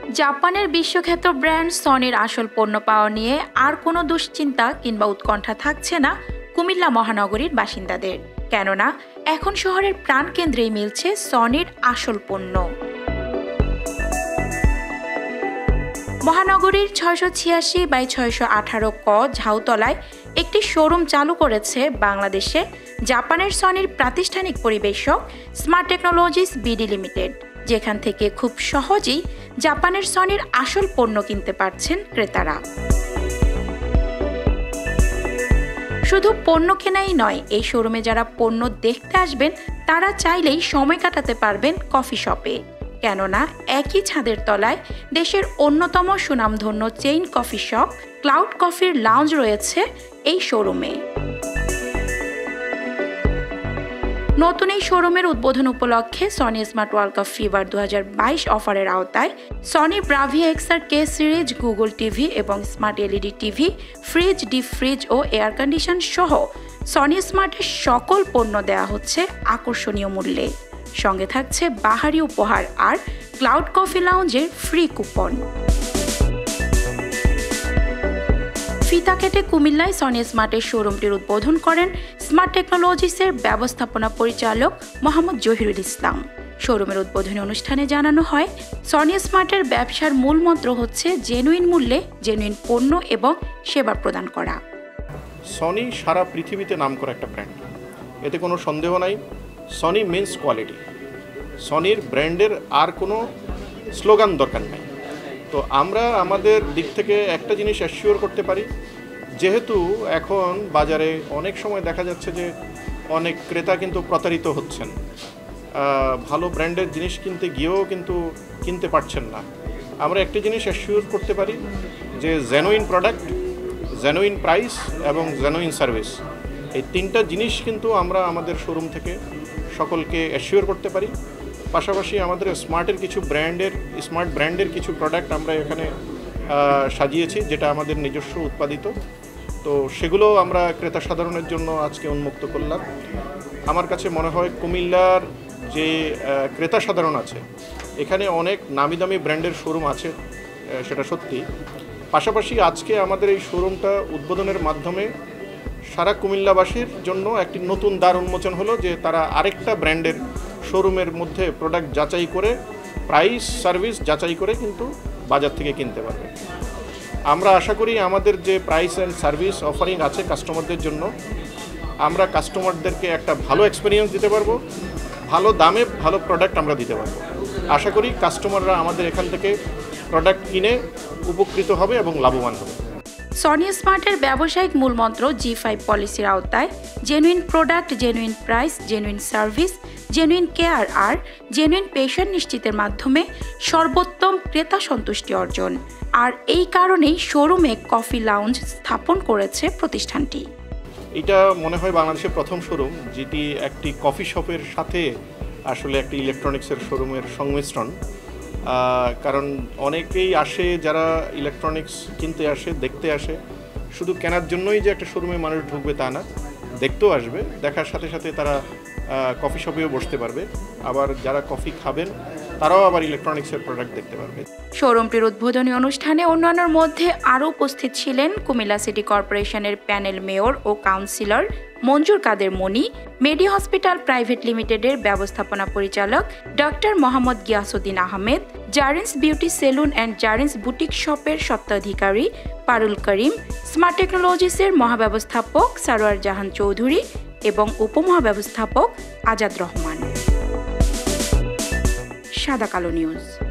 জাপানের বিশ্বখ্যাত ব্র্যান্ড সনির আসল পণ্য পাওয়া নিয়ে আর কোনো দুশ্চিন্তা কিংবা উৎকণ্ঠা থাকছে না কুমিল্লা মহানগরীর বাসিন্দাদের। কেননা এখন শহরের প্রাণকেন্দ্রেই মিলছে সনির আসল পণ্য। মহানগরীর 686/618 ক ঝাউতলায় একটি শোরুম চালু করেছে বাংলাদেশে জাপানের সনির প্রাতিষ্ঠানিক পরিবেশক স্মার্ট টেকনোলজিস বিডি লিমিটেড, যেখান থেকে খুব সহজেই জাপানের সনির আসল পণ্য কিনতে পারছেন ক্রেতারা। শুধু পণ্য কেনাই নয়, এই শোরুমে যারা পণ্য দেখতে আসবেন তারা চাইলেই সময় কাটাতে পারবেন কফি শপে। কেননা একই ছাদের তলায় দেশের অন্যতম সুনামধন্য চেইন কফি শপ ক্লাউড কফির লাউঞ্জ রয়েছে এই শোরুমে। নতুন এই শোরুমের উদ্বোধন উপলক্ষে Sony smart world cup fever 2022 অফারের আওতায় Sony Bravia XR K series, Google TV এবং smart LED TV, fridge, deep fridge ও এয়ার কন্ডিশন সহ সনি স্মার্টের সকল পণ্য দেওয়া হচ্ছে আকর্ষণীয় মূল্যে। সঙ্গে থাকছে বাহারি উপহার আর ক্লাউড কফি লাউঞ্জের ফ্রি কুপন। ফিতা কেটে কুমিল্লায় সনি স্মার্টের শোরুমটির উদ্বোধন করেন স্মার্ট টেকনোলজিসের ব্যবস্থাপনা পরিচালক মোহাম্মদ জহিরুল ইসলাম। শোরুমের উদ্বোধনী অনুষ্ঠানে জানানো হয়, সনি স্মার্টের ব্যবসার মূল মন্ত্র হচ্ছে জেনুইন মূল্যে জেনুইন পণ্য এবং সেবা প্রদান করা। সনি সারা পৃথিবীতে নামকরা একটা ব্র্যান্ড, এতে কোনো সন্দেহ নাই। Sony means quality. সনির ব্র্যান্ডের আর কোনো স্লোগান দরকার নাই। তো আমরা আমাদের দিক থেকে একটা জিনিস অ্যাসিওর করতে পারি, যেহেতু এখন বাজারে অনেক সময় দেখা যাচ্ছে যে অনেক ক্রেতা কিন্তু প্রতারিত হচ্ছেন, ভালো ব্র্যান্ডের জিনিস কিনতে গিয়েও কিন্তু কিনতে পারছেন না। আমরা একটা জিনিস অ্যাসিওর করতে পারি যে জেনুইন প্রোডাক্ট, জেনুইন প্রাইস এবং জেনুইন সার্ভিস, এই তিনটা জিনিস কিন্তু আমরা আমাদের শোরুম থেকে সকলকে অ্যাসিওর করতে পারি। পাশাপাশি আমাদের স্মার্ট ব্র্যান্ডের কিছু প্রোডাক্ট আমরা এখানে সাজিয়েছি, যেটা আমাদের নিজস্ব উৎপাদিত। তো সেগুলো আমরা ক্রেতা সাধারণের জন্য আজকে উন্মুক্ত করলাম। আমার কাছে মনে হয় কুমিল্লার যে ক্রেতা সাধারণ আছে, এখানে অনেক নামি দামি ব্র্যান্ডের শোরুম আছে, সেটা সত্যি। পাশাপাশি আজকে আমাদের এই শোরুমটা উদ্বোধনের মাধ্যমে সারা কুমিল্লাবাসীর জন্য একটি নতুন দ্বার উন্মোচন হলো, যে তারা আরেকটা ব্র্যান্ডের শোরুমের মধ্যে প্রোডাক্ট যাচাই করে, প্রাইস সার্ভিস যাচাই করে কিন্তু বাজার থেকে কিনতে পারবে। আমরা আশা করি আমাদের যে প্রাইস অ্যান্ড সার্ভিস অফারিং আছে কাস্টমারদের জন্য, আমরা কাস্টমারদেরকে একটা ভালো এক্সপিরিয়েন্স দিতে পারবো, ভালো দামে ভালো প্রোডাক্ট আমরা দিতে পারবো। আশা করি কাস্টমাররা আমাদের এখান থেকে প্রোডাক্ট কিনে উপকৃত হবে এবং লাভবান হবে। সনি স্মার্টের ব্যবসায়িক মূলমন্ত্র G5 পলিসির আওতায় genuine product, genuine price, genuine service, genuine care আর জেনুইন পেশেন্ট নিশ্চিতের মাধ্যমে সর্বোত্তম ক্রেতা সন্তুষ্টি অর্জন। আর এই কারণেই শোরুমে কফি লাউঞ্জ স্থাপন করেছে প্রতিষ্ঠানটি। এটা মনে হয় বাংলাদেশের প্রথম শোরুম যেটি একটি কফি শপের সাথে আসলে একটি ইলেকট্রনিক্সের শোরুমের সংমিশ্রণ। কারণ অনেকেই আসে যারা ইলেকট্রনিক্স কিনতে আসে, দেখতে আসে, শুধু কেনার জন্যই যে একটা শোরুমে মানুষ ঢুকবে তা না, দেখতেও আসবে, দেখার সাথে সাথে তারা কফি শপেও বসতে পারবে। আবার যারা কফি খাবেন তারাও আবার ইলেকট্রনিক্সের প্রোডাক্ট দেখতে পারবে। শোরুমটির উদ্বোধনী অনুষ্ঠানে অন্যান্যর মধ্যে আরও উপস্থিত ছিলেন কুমিল্লা সিটি কর্পোরেশনের প্যানেল মেয়র ও councillor Manjur Kader Moni, Medi hospital private লিমিটেডের ব্যবস্থাপনা পরিচালক doctor Mohammad Giasuddin Ahmed, Zarin's beauty salon and Zarin's boutique শপের স্বত্বাধিকারী পারুল করিম, স্মার্ট টেকনোলজিসের মহাব্যবস্থাপক সারোয়ার জাহান চৌধুরী এবং উপমহাব্যবস্থাপক আজাদ রহমান। সাদা কালো নিউজ।